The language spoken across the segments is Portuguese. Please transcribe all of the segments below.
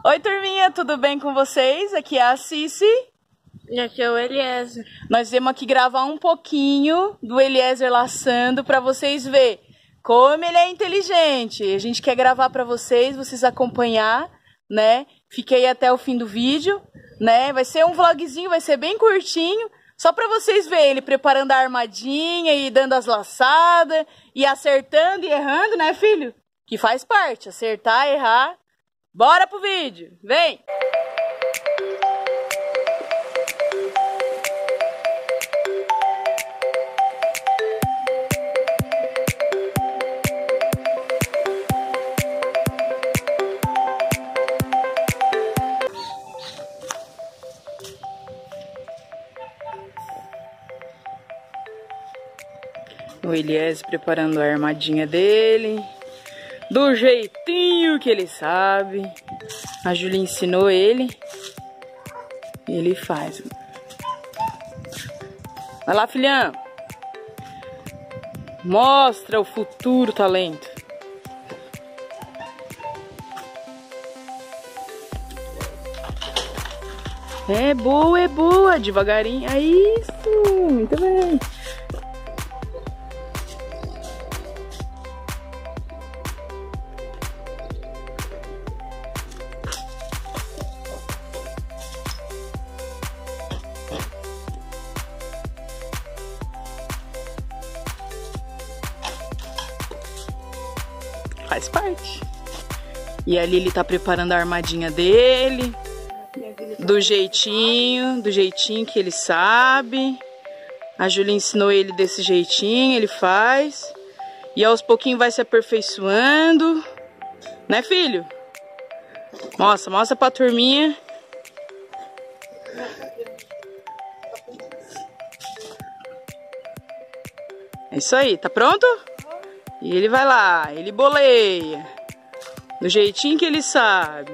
Oi, turminha, tudo bem com vocês? Aqui é a Cici. E aqui é o Eliezer. Nós viemos aqui gravar um pouquinho do Eliezer laçando para vocês verem como ele é inteligente. A gente quer gravar para vocês acompanhar, né? Fiquei até o fim do vídeo, né? Vai ser um vlogzinho, vai ser bem curtinho, só para vocês verem ele preparando a armadinha e dando as laçadas e acertando e errando, né, filho? Que faz parte, acertar, errar. Bora pro vídeo, vem! O Eliezer preparando a armadinha dele, do jeitinho que ele sabe. A Júlia ensinou ele, e ele faz. Vai lá, filhão. Mostra o futuro talento. É boa, devagarinho. É isso, muito bem. Faz parte. E ali ele tá preparando a armadinha dele. Do jeitinho que ele sabe. A Júlia ensinou ele desse jeitinho, ele faz. E aos pouquinhos vai se aperfeiçoando. Né, filho? Mostra pra turminha. É isso aí, tá pronto? E ele vai lá, ele boleia. Do jeitinho que ele sabe.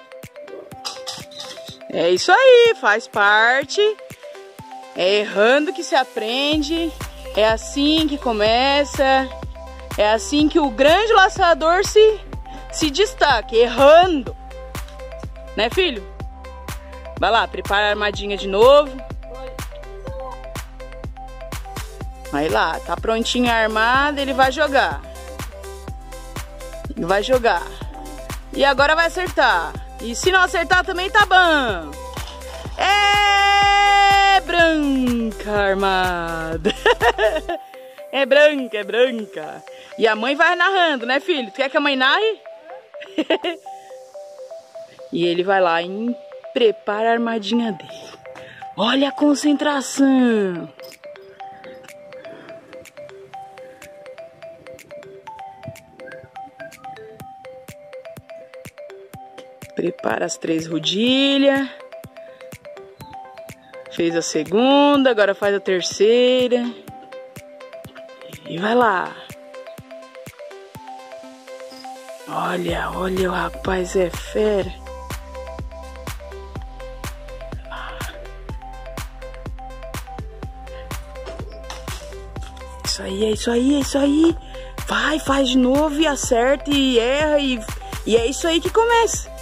É isso aí, faz parte. É errando que se aprende. É assim que começa. É assim que o grande laçador se destaca, errando. Né, filho? Vai lá, prepara a armadinha de novo. Vai lá, tá prontinha a armada, ele vai jogar. Ele vai jogar. E agora vai acertar. E se não acertar também tá bom. É branca a armada. É branca. E a mãe vai narrando, né, filho? Tu quer que a mãe narre? E ele vai lá e prepara a armadinha dele. Olha a concentração. Prepara as 3 rodilhas. Fez a segunda, agora faz a terceira. E vai lá. Olha, o rapaz é fera. É isso aí. Faz de novo e acerta e erra e é isso aí que começa.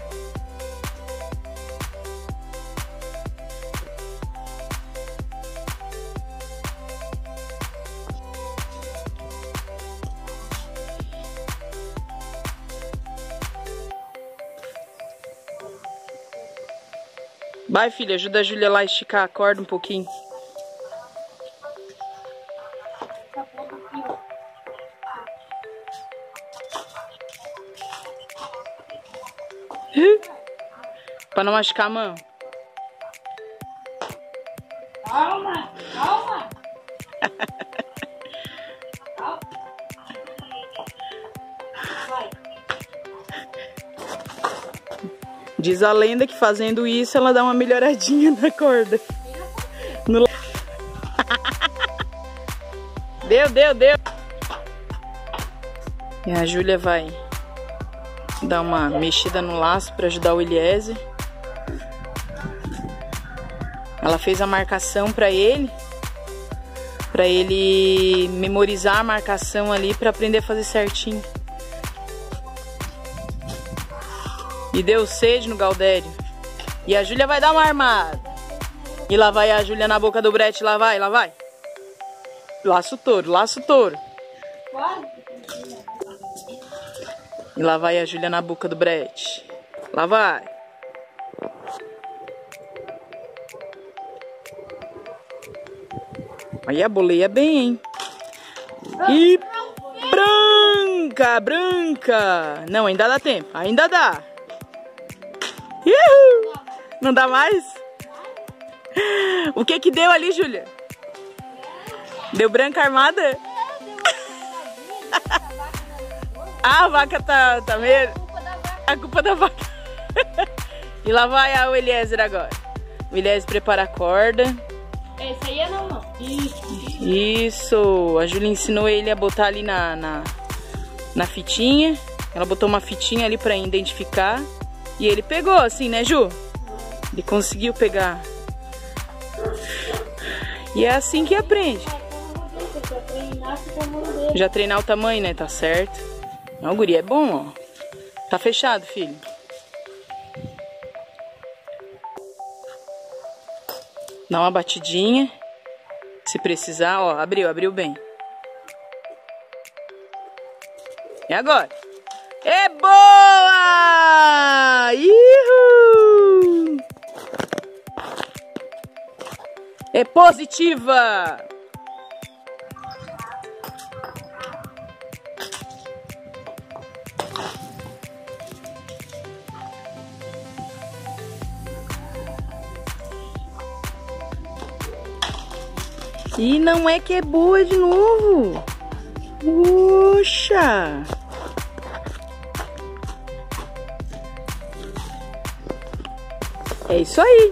Vai, filha, ajuda a Júlia lá a esticar a corda um pouquinho. Pra não machucar a mão. Calma. Diz a lenda que fazendo isso ela dá uma melhoradinha na corda. Deu. E a Júlia vai dar uma mexida no laço para ajudar o Eliezer. Ela fez a marcação para ele memorizar a marcação ali para aprender a fazer certinho. E deu sede no Galdério. E a Júlia vai dar uma armada. E lá vai a Júlia na boca do brete. Lá vai, lá vai. Laço o touro, laço o touro. E lá vai a Júlia na boca do brete. Lá vai. Aí a boleia bem, hein? E branca, branca. Não, ainda dá tempo, ainda dá. Uhul. Não dá mais? O que que deu ali, Júlia? Deu branca armada? Ah, a vaca tá meio... A culpa da vaca. E lá vai o Eliezer agora. O Eliezer prepara a corda. Esse aí é não. Isso. A Júlia ensinou ele a botar ali na fitinha. Ela botou uma fitinha ali pra identificar. E ele pegou assim, né, Ju? Ele conseguiu pegar. E é assim que aprende. Já treinar o tamanho, né? Tá certo. Não, o guri é bom, ó. Tá fechado, filho. Dá uma batidinha. Se precisar, ó. Abriu bem. E agora? É boa! Ihu! É positiva! E não é que é boa de novo. Poxa! É isso aí.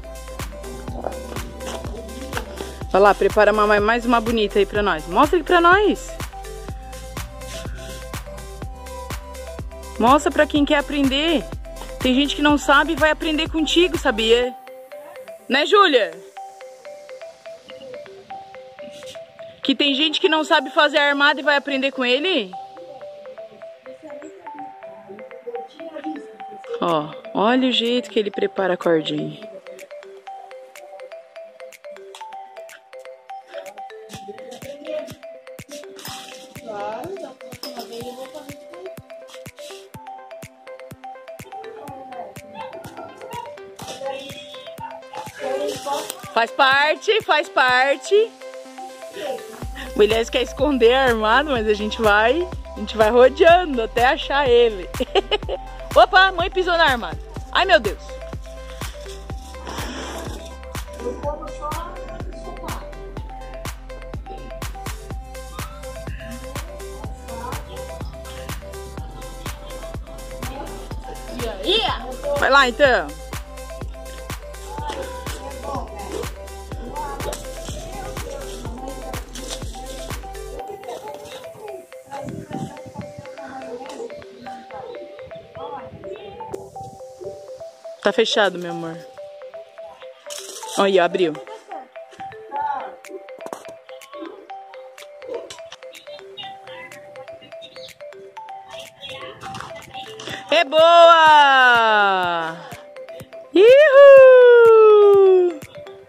Vai lá, prepara mais uma bonita aí pra nós. Mostra aqui pra nós. Mostra pra quem quer aprender. Tem gente que não sabe e vai aprender contigo, sabia? Né, Júlia? Que tem gente que não sabe fazer a armada e vai aprender com ele? Ó, olha o jeito que ele prepara a cordinha. Faz parte, faz parte. O Elias quer esconder a armada, mas a gente vai rodeando até achar ele. Opa, a mãe pisou na armada. Ai, meu Deus. Vai lá, então. Tá fechado, meu amor. Olha, abriu. É boa! Ihu!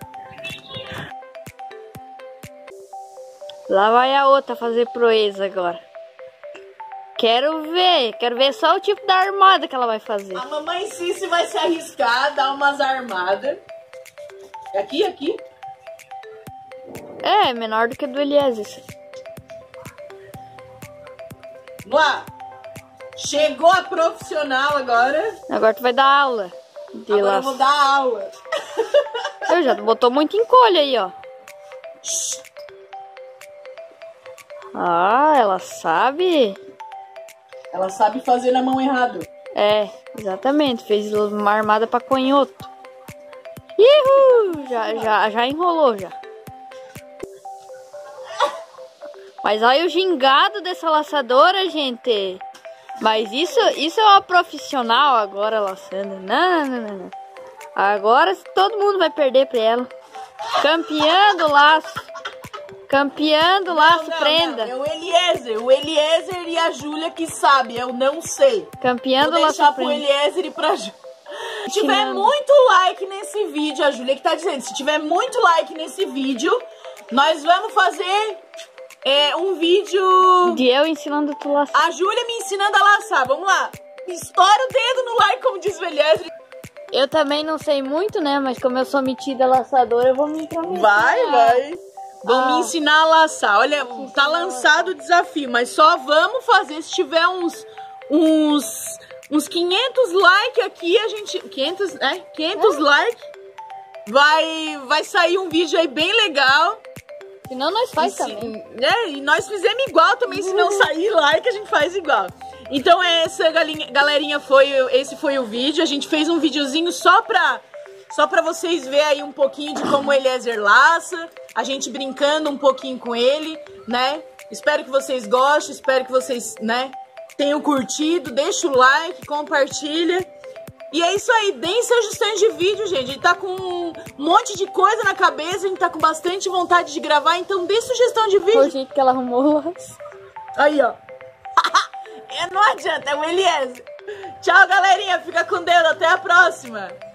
Lá vai a outra fazer proeza agora. Quero ver só o tipo da armada que ela vai fazer. A mamãe Cici vai se arriscar, dar umas armadas. Aqui? É, menor do que do Eliezer. Vamos lá. Chegou a profissional agora. Agora tu vai dar aula. Agora eu vou dar aula. Eu já botou muito encolho aí, ó. Ah, ela sabe. Ela sabe fazer na mão errada. É, exatamente. Fez uma armada pra canhoto. Ihu! Já enrolou, já. Mas olha o gingado dessa laçadora, gente. Mas isso é uma profissional agora laçando. Não. Agora todo mundo vai perder pra ela. Campeã do laço. Campeão do laço prenda. Não, é o Eliezer e a Júlia que sabe, eu não sei. Campeão do laço prenda. Vou deixar pro prenda. Eliezer e pra Júlia. Se tiver muito like nesse vídeo, a Júlia que tá dizendo, se tiver muito like nesse vídeo, nós vamos fazer um vídeo... De eu ensinando tu laçar. A Júlia me ensinando a laçar, vamos lá. Estoura o dedo no like, como diz o Eliezer. Eu também não sei muito, né? Mas como eu sou metida laçadora, eu vou me intrometer. Vai. Vão me ensinar a laçar. Olha, tá lançado o desafio, mas só vamos fazer se tiver uns 500 likes aqui, a gente... 500, né? 500 likes. Vai sair um vídeo aí bem legal. Senão nós faz também. E nós fizemos igual também, se não sair like, a gente faz igual. Então essa galerinha esse foi o vídeo. A gente fez um videozinho só pra vocês verem aí um pouquinho de como o Eliezer laça. A gente brincando um pouquinho com ele, né? Espero que vocês gostem, espero que vocês, né, tenham curtido. Deixa o like, compartilha. E é isso aí, deem sugestões de vídeo, gente. A gente tá com um monte de coisa na cabeça, a gente tá com bastante vontade de gravar, então dê sugestão de vídeo. O jeito que ela arrumou o laço. Aí, ó. Não adianta, é o Eliezer. Tchau, galerinha. Fica com Deus. Até a próxima.